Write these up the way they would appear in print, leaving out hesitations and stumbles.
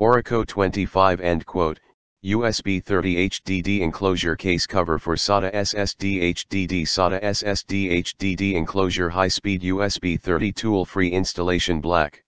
Orico 25&quot, USB 30 HDD Enclosure Case Cover for SATA SSD HDD SATA SSD HDD Enclosure High-Speed USB 30 Tool-Free Installation Black.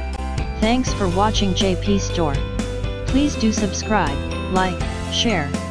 Thanks for watching JP Store. Please do subscribe, like, share,